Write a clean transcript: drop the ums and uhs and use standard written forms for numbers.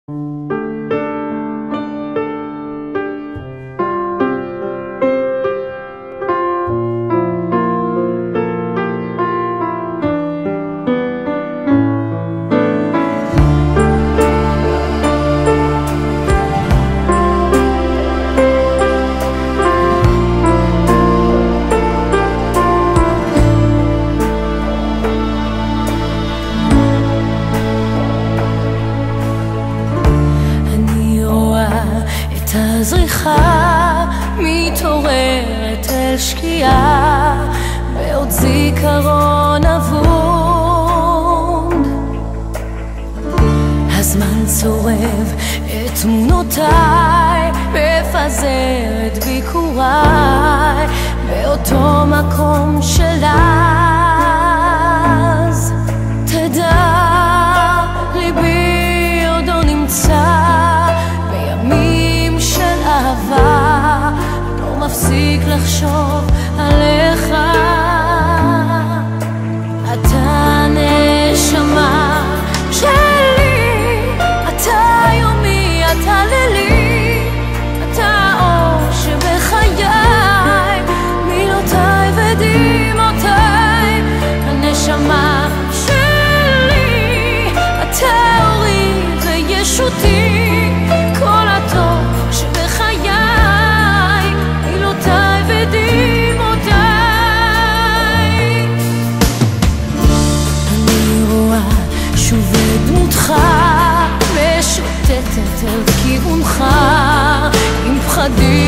הזריחה מתעוררת אל שקיעה בעוד זיכרון אבוד. הזמן צורב את תמונותיי, מפזר את ביקוריי באותו מקום של אז. תדע ליבי עודו נמצא בימים של אהבה, לא מפסיק לחשוב עליך. אתה נשמה שלי, אתה יומי, אתה לילי, אתה האור שבחיי, מילותיי ודמעותיי. הנשמה שלי, אתה אורי וישותי, כל הטוב שבחיי, מילותיי ודמעותיי. אני רואה שוב את דמותך משוטטת אל כיוונך, עם פחדים